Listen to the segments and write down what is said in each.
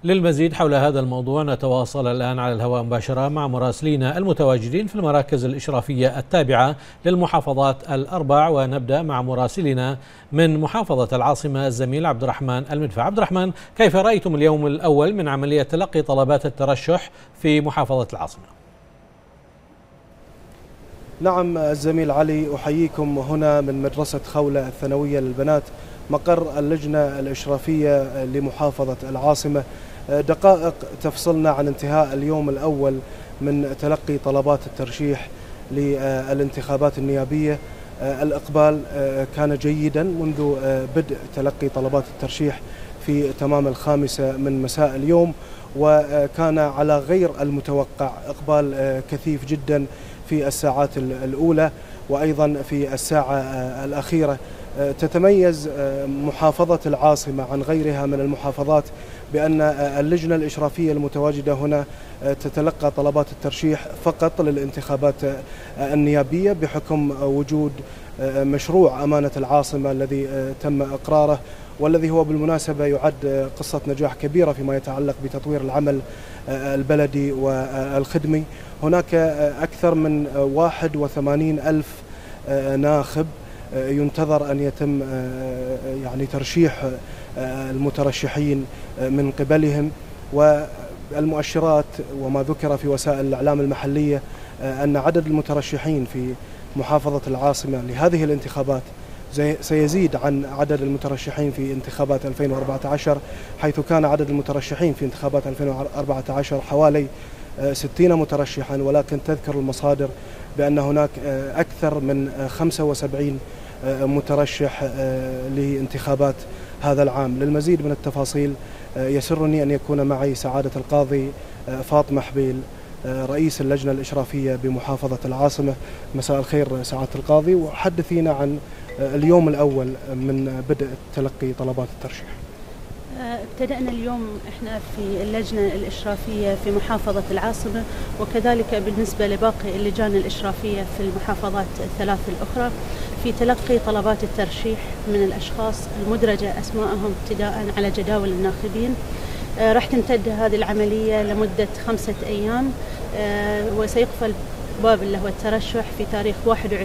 للمزيد حول هذا الموضوع نتواصل الآن على الهواء مباشرة مع مراسلينا المتواجدين في المراكز الإشرافية التابعة للمحافظات الأربع، ونبدأ مع مراسلنا من محافظة العاصمة الزميل عبد الرحمن المدفع. عبد الرحمن، كيف رأيتم اليوم الأول من عملية تلقي طلبات الترشح في محافظة العاصمة؟ نعم الزميل علي، أحييكم هنا من مدرسة خولة الثانوية للبنات مقر اللجنة الإشرافية لمحافظة العاصمة. دقائق تفصلنا عن انتهاء اليوم الأول من تلقي طلبات الترشيح للانتخابات النيابية. الإقبال كان جيدا منذ بدء تلقي طلبات الترشيح في تمام 5 من مساء اليوم، وكان على غير المتوقع إقبال كثيف جدا في الساعات الأولى وأيضا في الساعة الأخيرة. تتميز محافظة العاصمة عن غيرها من المحافظات بأن اللجنة الإشرافية المتواجدة هنا تتلقى طلبات الترشيح فقط للانتخابات النيابية بحكم وجود مشروع أمانة العاصمة الذي تم إقراره، والذي هو بالمناسبة يعد قصة نجاح كبيرة فيما يتعلق بتطوير العمل البلدي والخدمي. هناك أكثر من 81 ألف ناخب ينتظر أن يتم ترشيح المترشحين من قبلهم، والمؤشرات وما ذكر في وسائل الإعلام المحلية أن عدد المترشحين في محافظة العاصمة لهذه الانتخابات سيزيد عن عدد المترشحين في انتخابات 2014، حيث كان عدد المترشحين في انتخابات 2014 حوالي 60 مترشحا، ولكن تذكر المصادر بأن هناك أكثر من 75 مترشح لانتخابات هذا العام. للمزيد من التفاصيل يسرني أن يكون معي سعادة القاضي فاطمة حبيل رئيس اللجنة الإشرافية بمحافظة العاصمة. مساء الخير سعادة القاضي، وحدثينا عن اليوم الأول من بدء تلقي طلبات الترشيح. ابتدأنا اليوم احنا في اللجنة الإشرافية في محافظة العاصمة، وكذلك بالنسبة لباقي اللجان الإشرافية في المحافظات الثلاث الأخرى في تلقي طلبات الترشيح من الأشخاص المدرجة أسماءهم ابتداء على جداول الناخبين. راح تمتد هذه العملية لمدة 5 أيام، وسيقفل باب اللي هو الترشح في تاريخ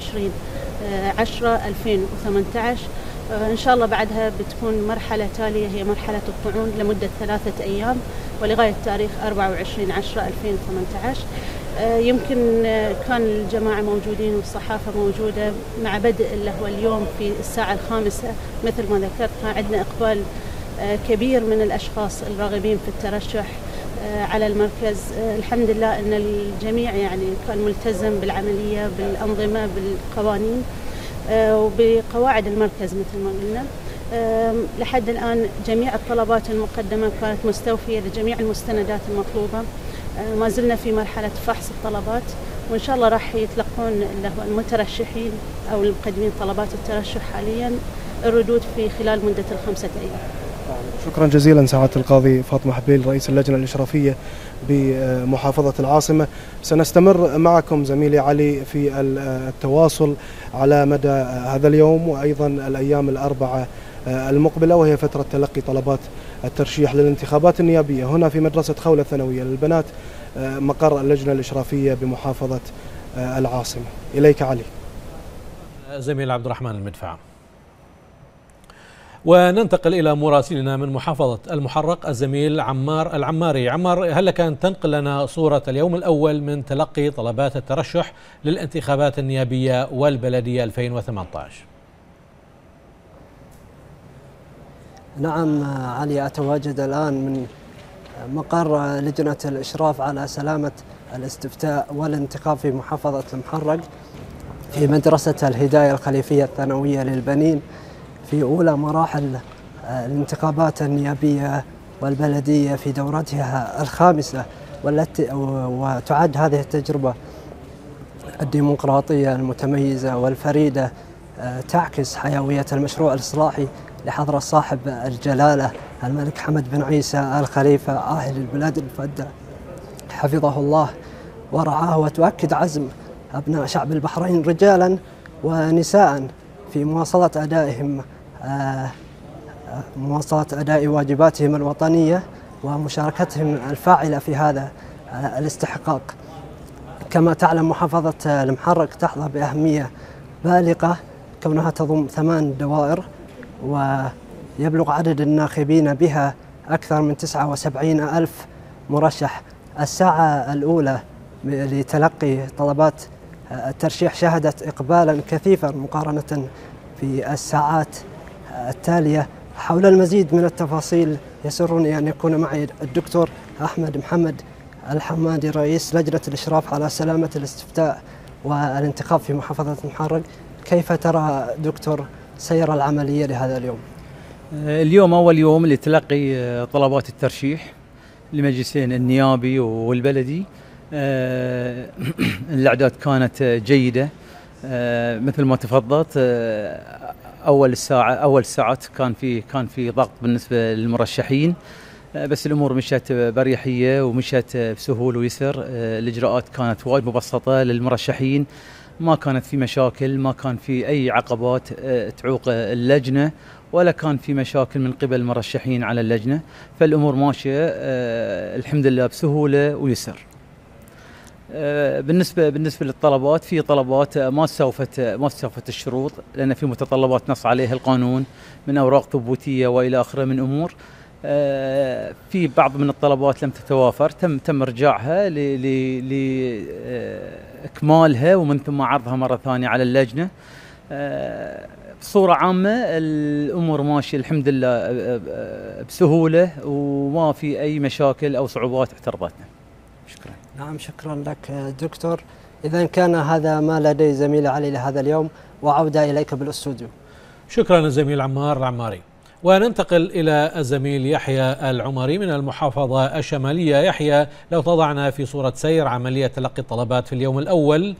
21/10/2018. إن شاء الله بعدها بتكون مرحلة تالية هي مرحلة الطعون لمدة 3 أيام ولغاية تاريخ 24/10/2018. يمكن كان الجماعة موجودين والصحافة موجودة مع بدء اللي هو اليوم في الساعة 5 مثل ما ذكرت. كان عندنا إقبال كبير من الأشخاص الراغبين في الترشح على المركز. الحمد لله أن الجميع كان ملتزم بالعملية بالأنظمة بالقوانين وبقواعد المركز مثل ما قلنا. لحد الآن جميع الطلبات المقدمة كانت مستوفية لجميع المستندات المطلوبة. ما زلنا في مرحلة فحص الطلبات، وإن شاء الله راح يتلقون المترشحين أو المقدمين طلبات الترشح حاليا الردود في خلال مدة 5 أيام. شكرا جزيلا سعادة القاضي فاطمة حبيل رئيس اللجنة الإشرافية بمحافظة العاصمة. سنستمر معكم زميلي علي في التواصل على مدى هذا اليوم وأيضا الأيام الأربعة المقبلة، وهي فترة تلقي طلبات الترشيح للانتخابات النيابية هنا في مدرسة خولة الثانوية للبنات مقر اللجنة الإشرافية بمحافظة العاصمة. إليك علي. زميل عبد الرحمن المدفع. وننتقل إلى مراسلنا من محافظة المحرق الزميل عمار العماري. عمار، هل لك أن تنقل لنا صورة اليوم الأول من تلقي طلبات الترشح للانتخابات النيابية والبلدية 2018؟ نعم علي، أتواجد الآن من مقر لجنة الإشراف على سلامة الاستفتاء والانتخاب في محافظة المحرق في مدرسة الهداية الخليفية الثانوية للبنين في أولى مراحل الانتخابات النيابية والبلدية في دورتها 5، وتعد هذه التجربة الديمقراطية المتميزة والفريدة تعكس حيوية المشروع الإصلاحي لحضرة صاحب الجلالة الملك حمد بن عيسى آل خليفة أهل البلاد المفدى حفظه الله ورعاه، وتؤكد عزم أبناء شعب البحرين رجالا ونساء في مواصلة أداء واجباتهم الوطنية ومشاركتهم الفاعلة في هذا الاستحقاق. كما تعلم محافظة المحرق تحظى بأهمية بالغة كونها تضم 8 دوائر، ويبلغ عدد الناخبين بها أكثر من 79 ألف مرشح. الساعة الأولى لتلقي طلبات الترشيح شهدت إقبالا كثيفا مقارنة في الساعات التالية. حول المزيد من التفاصيل يسرني أن يكون معي الدكتور أحمد محمد الحمادي رئيس لجنة الإشراف على سلامة الاستفتاء والانتخاب في محافظة المحرق. كيف ترى دكتور سير العملية لهذا اليوم؟ اليوم أول يوم لتلقي طلبات الترشيح لمجلسين النيابي والبلدي. الأعداد كانت جيدة مثل ما تفضلت. أول ساعات كان في ضغط بالنسبة للمرشحين، بس الأمور مشت بريحية ومشت بسهولة ويسر. الإجراءات كانت وايد مبسطة للمرشحين، ما كانت في مشاكل، ما كان في أي عقبات تعوق اللجنة، ولا كان في مشاكل من قبل المرشحين على اللجنة. فالأمور ماشية الحمد لله بسهولة ويسر. بالنسبة للطلبات، في طلبات ما استوفت الشروط، لأن في متطلبات نص عليها القانون من أوراق ثبوتية وإلى آخره من أمور. في بعض من الطلبات لم تتوافر، تم إرجاعها لإكمالها ومن ثم عرضها مرة ثانية على اللجنة. بصورة عامة الأمور ماشية الحمد لله بسهولة، وما في أي مشاكل أو صعوبات اعترضتنا. شكرا. نعم، شكرا لك دكتور. إذا كان هذا ما لدي زميلي علي لهذا اليوم، وعودة إليك بالاستوديو. شكرا الزميل عمار العماري. وننتقل إلى الزميل يحيى العمري من المحافظة الشمالية. يحيى، لو تضعنا في صورة سير عملية تلقي الطلبات في اليوم الأول.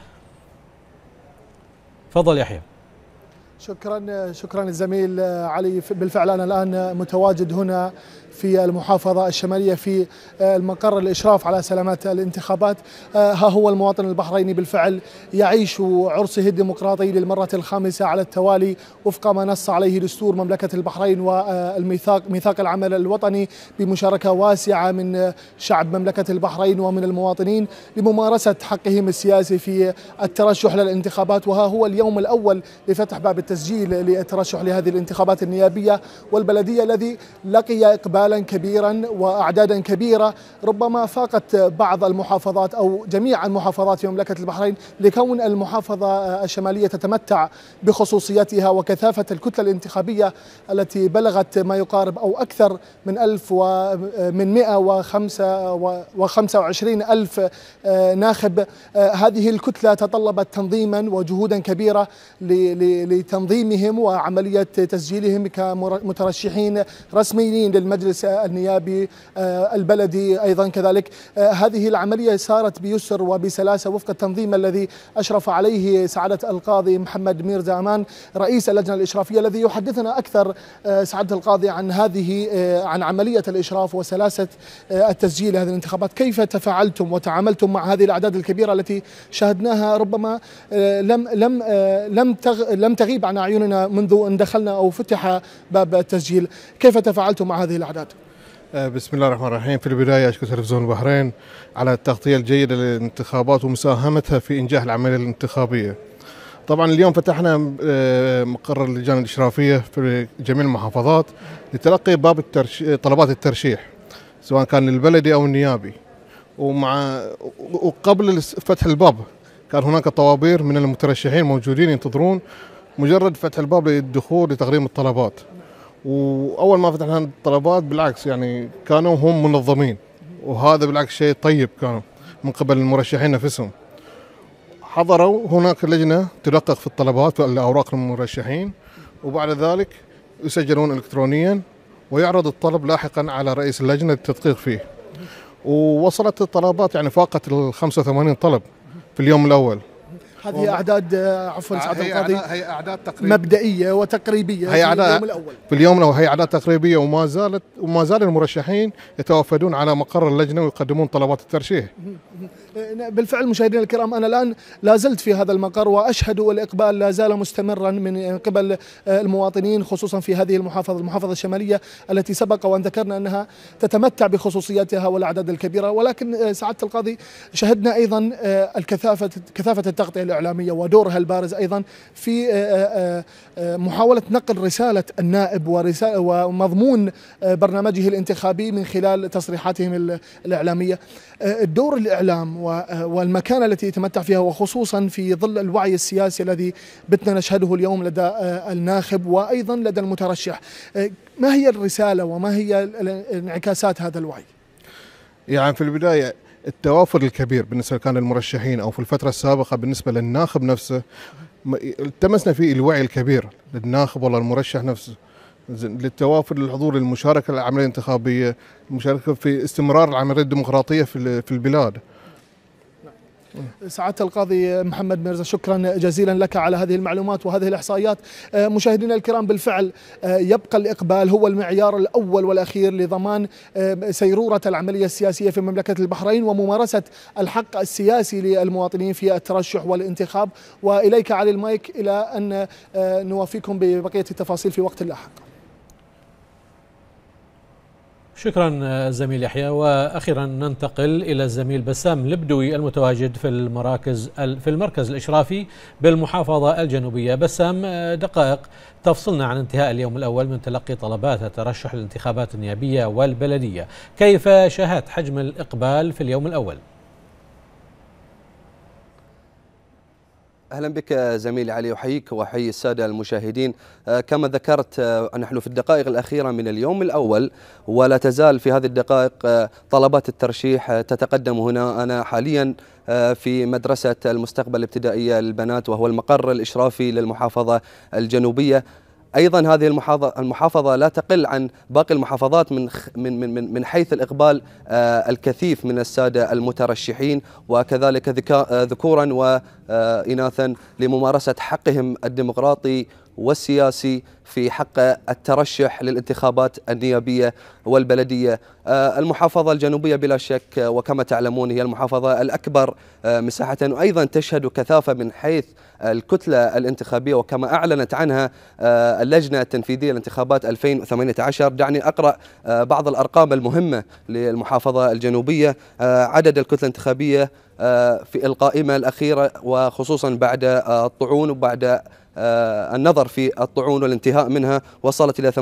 تفضل يحيى. شكرا الزميل علي. بالفعل أنا الآن متواجد هنا في المحافظة الشمالية في المقر الإشراف على سلامات الانتخابات. ها هو المواطن البحريني بالفعل يعيش عرسه الديمقراطي للمرة الخامسة على التوالي وفق ما نص عليه دستور مملكة البحرين والميثاق العمل الوطني، بمشاركة واسعة من شعب مملكة البحرين ومن المواطنين لممارسة حقهم السياسي في الترشح للانتخابات. وها هو اليوم الأول لفتح باب التسجيل للترشح لهذه الانتخابات النيابية والبلدية، الذي لقي إقبالا كبيرا وأعدادا كبيرة ربما فاقت بعض المحافظات أو جميع المحافظات في مملكة البحرين، لكون المحافظة الشمالية تتمتع بخصوصيتها وكثافة الكتلة الانتخابية التي بلغت ما يقارب أو أكثر من 125 ألف ناخب. هذه الكتلة تطلبت تنظيما وجهودا كبيرة لتنظيمهم وعملية تسجيلهم كمترشحين رسميين للمجلس النيابي البلدي أيضا كذلك. هذه العملية سارت بيسر وبسلاسة وفق التنظيم الذي أشرف عليه سعادة القاضي محمد ميرزا أمان رئيس اللجنة الإشرافية، الذي يحدثنا أكثر سعادة القاضي عن عملية الإشراف وسلاسة التسجيل لهذه الانتخابات. كيف تفاعلتم وتعاملتم مع هذه الأعداد الكبيرة التي شاهدناها ربما لم تغيب عن أعيننا منذ أن دخلنا أو فتح باب التسجيل؟ كيف تفاعلتم مع هذه الأعداد؟ بسم الله الرحمن الرحيم. في البداية أشكر تلفزيون البحرين على التغطية الجيدة للانتخابات ومساهمتها في إنجاح العملية الانتخابية. طبعا اليوم فتحنا مقر اللجان الإشرافية في جميع المحافظات لتلقي باب طلبات الترشيح سواء كان البلدي أو النيابي. وقبل فتح الباب كان هناك طوابير من المترشحين موجودين ينتظرون مجرد فتح الباب للدخول لتقديم الطلبات. وأول ما فتحنا الطلبات بالعكس يعني كانوا هم منظمين، وهذا بالعكس شيء طيب كانوا من قبل المرشحين نفسهم. حضروا هناك لجنة تدقق في الطلبات والأوراق المرشحين، وبعد ذلك يسجلون إلكترونيا ويعرض الطلب لاحقا على رئيس اللجنة للتدقيق فيه. ووصلت الطلبات يعني فاقت ال 85 طلب في اليوم الأول. هذه أعداد عفوا سعادة القاضي هي أعداد تقريبية مبدئية وتقريبية هي في اليوم الأول. في اليوم الأول هي أعداد تقريبية، وما زال المرشحين يتوافدون على مقر اللجنة ويقدمون طلبات الترشيح. بالفعل مشاهدينا الكرام، أنا الآن لا زلت في هذا المقر وأشهد الإقبال لا زال مستمرا من قبل المواطنين، خصوصا في هذه المحافظة الشمالية التي سبق وأن ذكرنا أنها تتمتع بخصوصياتها والأعداد الكبيرة. ولكن سعادة القاضي شهدنا أيضا كثافة التغطية الإعلامية ودورها البارز أيضا في محاولة نقل رسالة النائب ومضمون برنامجه الانتخابي من خلال تصريحاتهم الإعلامية. الدور الإعلام والمكانة التي يتمتع فيها، وخصوصا في ظل الوعي السياسي الذي بتنا نشهده اليوم لدى الناخب وأيضا لدى المترشح، ما هي الرسالة وما هي انعكاسات هذا الوعي؟ يعني في البداية التوافر الكبير بالنسبة كان للمرشحين أو في الفترة السابقة بالنسبة للناخب نفسه، التمسنا فيه الوعي الكبير للناخب ولا المرشح نفسه، للتوافر للحضور للمشاركة للعملية الانتخابية، المشاركة في استمرار العملية الديمقراطية في البلاد. سعادة القاضي محمد ميرزا، شكرا جزيلا لك على هذه المعلومات وهذه الإحصائيات. مشاهدينا الكرام، بالفعل يبقى الإقبال هو المعيار الأول والأخير لضمان سيرورة العملية السياسية في مملكة البحرين وممارسة الحق السياسي للمواطنين في الترشح والانتخاب. وإليك علي المايك إلى أن نوافيكم ببقية التفاصيل في وقت لاحق. شكرا زميل يحيى. واخيرا ننتقل الى الزميل بسام البدوي المتواجد في المركز الاشرافي بالمحافظه الجنوبيه. بسام، دقائق تفصلنا عن انتهاء اليوم الاول من تلقي طلبات الترشح للانتخابات النيابيه والبلديه، كيف شاهدت حجم الاقبال في اليوم الاول؟ أهلا بك زميلي علي، أحييك وأحيي السادة المشاهدين. كما ذكرت نحن في الدقائق الأخيرة من اليوم الأول، ولا تزال في هذه الدقائق طلبات الترشيح تتقدم هنا. أنا حاليا في مدرسة المستقبل الابتدائية للبنات، وهو المقر الإشرافي للمحافظة الجنوبية. أيضا هذه المحافظة لا تقل عن باقي المحافظات من حيث الإقبال الكثيف من السادة المترشحين، وكذلك ذكورا وإناثا لممارسة حقهم الديمقراطي والسياسي في حق الترشح للانتخابات النيابية والبلدية. المحافظة الجنوبية بلا شك وكما تعلمون هي المحافظة الأكبر مساحة، وأيضا تشهد كثافة من حيث الكتلة الانتخابية، وكما أعلنت عنها اللجنة التنفيذية لانتخابات 2018. دعني أقرأ بعض الأرقام المهمة للمحافظة الجنوبية. عدد الكتلة الانتخابية في القائمة الأخيرة، وخصوصا بعد الطعون وبعد النظر في الطعون والانتهاء منها، وصلت إلى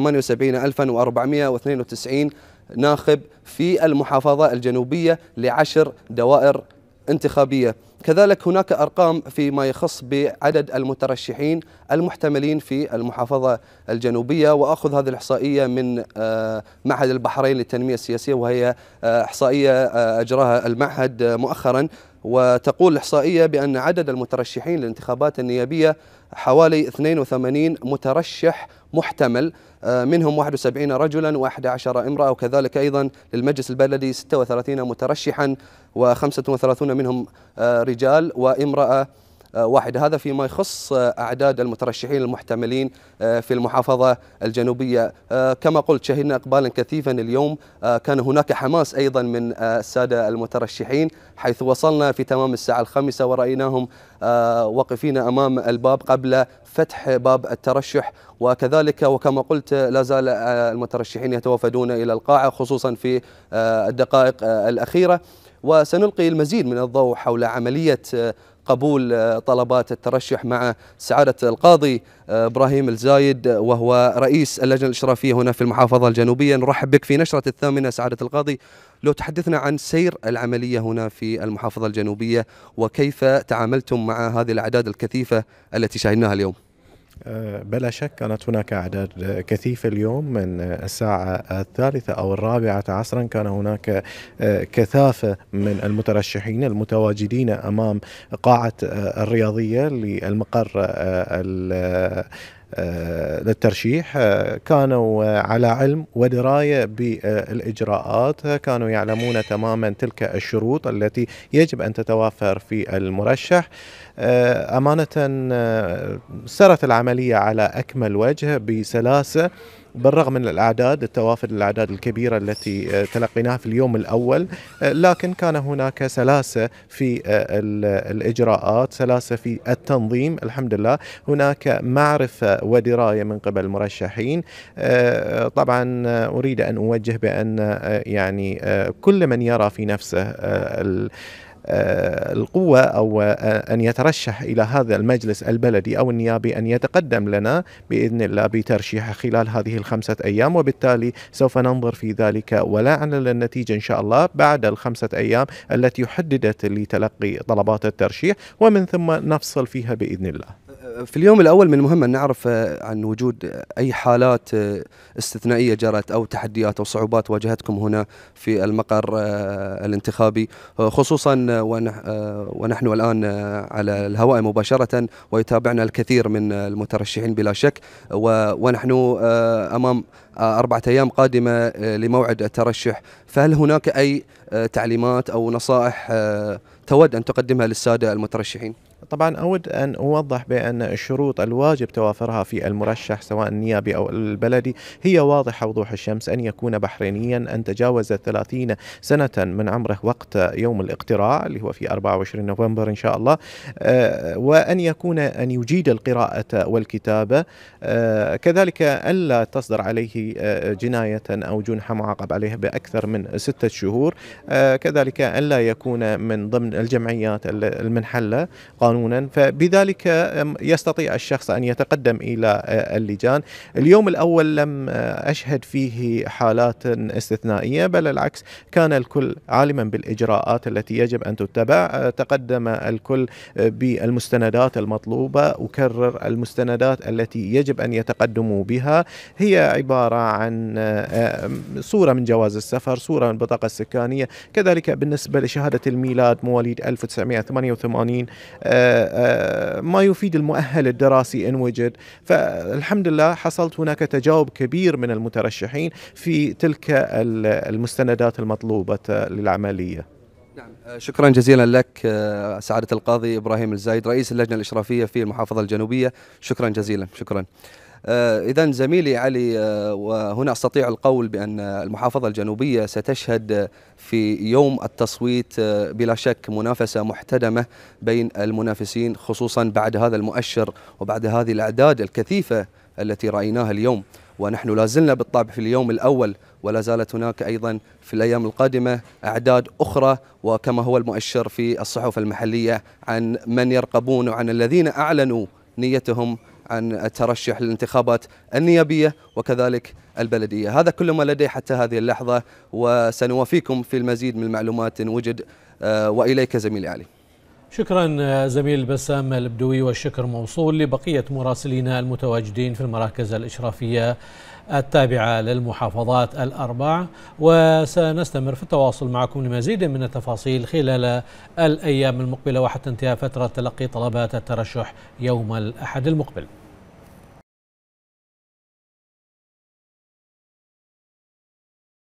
78,492 ناخب في المحافظة الجنوبية ل10 دوائر انتخابية. كذلك هناك أرقام فيما يخص بعدد المترشحين المحتملين في المحافظة الجنوبية، وأخذ هذه الإحصائية من معهد البحرين للتنمية السياسية، وهي إحصائية أجراها المعهد مؤخرا. وتقول الإحصائية بأن عدد المترشحين للانتخابات النيابية حوالي 82 مترشح محتمل، منهم 71 رجلا و11 امرأة، وكذلك أيضا للمجلس البلدي 36 مترشحا و35 منهم رجال وامرأة واحدة. هذا فيما يخص أعداد المترشحين المحتملين في المحافظة الجنوبية. كما قلت شهدنا إقبالا كثيفا اليوم، كان هناك حماس أيضا من السادة المترشحين، حيث وصلنا في تمام الساعة 5 ورأيناهم واقفين أمام الباب قبل فتح باب الترشح. وكذلك وكما قلت لا زال المترشحين يتوافدون إلى القاعة خصوصا في الدقائق الأخيرة. وسنلقي المزيد من الضوء حول عملية قبول طلبات الترشح مع سعادة القاضي إبراهيم الزايد، وهو رئيس اللجنة الإشرافية هنا في المحافظة الجنوبية. نرحب بك في نشرة 8 سعادة القاضي. لو تحدثنا عن سير العملية هنا في المحافظة الجنوبية، وكيف تعاملتم مع هذه الأعداد الكثيفة التي شاهدناها اليوم؟ بلا شك كانت هناك أعداد كثيفة اليوم. من الساعة 3 أو 4 عصرا كان هناك كثافة من المترشحين المتواجدين أمام قاعة الرياضية للمقر للترشيح. كانوا على علم ودراية بالإجراءات، كانوا يعلمون تماما تلك الشروط التي يجب أن تتوافر في المرشح. أمانة سرت العملية على أكمل وجه بسلاسة، بالرغم من الأعداد التوافد الأعداد الكبيرة التي تلقيناها في اليوم الأول، لكن كان هناك سلاسة في الإجراءات، سلاسة في التنظيم. الحمد لله هناك معرفة ودراية من قبل المرشحين. طبعا أريد أن أوجه بأن يعني كل من يرى في نفسه القوة أو أن يترشح إلى هذا المجلس البلدي أو النيابي أن يتقدم لنا بإذن الله بترشيحه خلال هذه ال5 أيام، وبالتالي سوف ننظر في ذلك ولا نعلن النتيجة إن شاء الله بعد ال5 أيام التي حددت لتلقي طلبات الترشيح، ومن ثم نفصل فيها بإذن الله. في اليوم الأول من المهم أن نعرف عن وجود أي حالات استثنائية جرت أو تحديات أو صعوبات واجهتكم هنا في المقر الانتخابي، خصوصا ونحن الآن على الهواء مباشرة ويتابعنا الكثير من المترشحين بلا شك، ونحن أمام 4 أيام قادمة لموعد الترشح. فهل هناك أي تعليمات أو نصائح تود أن تقدمها للسادة المترشحين؟ طبعا أود أن أوضح بأن الشروط الواجب توافرها في المرشح سواء النيابي أو البلدي هي واضحة وضوح الشمس: أن يكون بحرينيا، أن تجاوز 30 سنة من عمره وقت يوم الاقتراع اللي هو في 24 نوفمبر إن شاء الله، وأن أن يجيد القراءة والكتابة، كذلك ألا تصدر عليه جناية أو جنحة معاقب عليه بأكثر من 6 شهور، كذلك ألا يكون من ضمن الجمعيات المنحلة قانونا. فبذلك يستطيع الشخص أن يتقدم إلى اللجان. اليوم الأول لم أشهد فيه حالات استثنائية، بل العكس، كان الكل عالما بالإجراءات التي يجب أن تتبع. تقدم الكل بالمستندات المطلوبة. أكرر: المستندات التي يجب أن يتقدموا بها هي عبارة عن صورة من جواز السفر، صورة من البطاقة السكانية، كذلك بالنسبة لشهادة الميلاد مواليد 1988، ما يفيد المؤهل الدراسي إن وجد. فالحمد لله حصلت هناك تجاوب كبير من المترشحين في تلك المستندات المطلوبة للعملية. نعم، شكرا جزيلا لك سعادة القاضي إبراهيم الزايد رئيس اللجنة الإشرافية في المحافظة الجنوبية. شكرا جزيلا. شكرا. إذن زميلي علي، وهنا أستطيع القول بأن المحافظة الجنوبية ستشهد في يوم التصويت بلا شك منافسة محتدمة بين المنافسين، خصوصا بعد هذا المؤشر وبعد هذه الأعداد الكثيفة التي رأيناها اليوم. ونحن لازلنا بالطبع في اليوم الأول، ولا زالت هناك أيضا في الأيام القادمة أعداد أخرى، وكما هو المؤشر في الصحف المحلية عن من يرقبون وعن الذين أعلنوا نيتهم عن الترشح للانتخابات النيابية وكذلك البلدية. هذا كل ما لدي حتى هذه اللحظة، وسنوافيكم في المزيد من المعلومات إن وجد. وإليك زميلي علي. شكرا زميل بسام البدوي، والشكر موصول لبقية مراسلينا المتواجدين في المراكز الإشرافية التابعة للمحافظات ال4، وسنستمر في التواصل معكم لمزيد من التفاصيل خلال الأيام المقبلة وحتى انتهاء فترة تلقي طلبات الترشح يوم الأحد المقبل.